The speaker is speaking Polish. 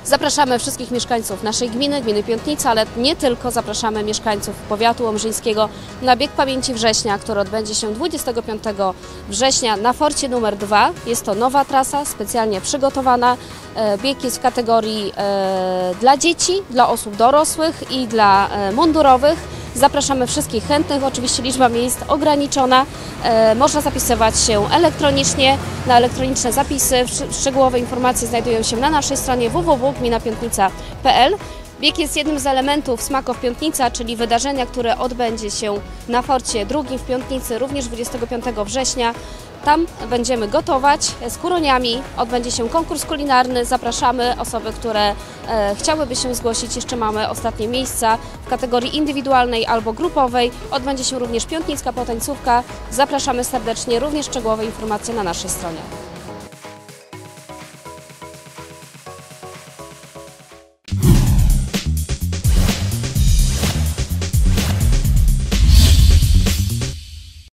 Zapraszamy wszystkich mieszkańców naszej gminy Piątnica, ale nie tylko. Zapraszamy mieszkańców powiatu łomżyńskiego na bieg pamięci września, który odbędzie się 25 września na Forcie numer 2. Jest to nowa trasa, specjalnie przygotowana. Bieg jest w kategorii dla dzieci, dla osób dorosłych i dla mundurowych. Zapraszamy wszystkich chętnych, oczywiście liczba miejsc ograniczona. Można zapisywać się elektronicznie na elektroniczne zapisy. Szczegółowe informacje znajdują się na naszej stronie www.gminapiątnica.pl. Bieg jest jednym z elementów Smakow Piątnica, czyli wydarzenia, które odbędzie się na Forcie drugim w Piątnicy, również 25 września. Tam będziemy gotować z kuroniami, odbędzie się konkurs kulinarny. Zapraszamy osoby, które chciałyby się zgłosić. Jeszcze mamy ostatnie miejsca w kategorii indywidualnej albo grupowej. Odbędzie się również piątnicka potańcówka. Zapraszamy serdecznie, również szczegółowe informacje na naszej stronie.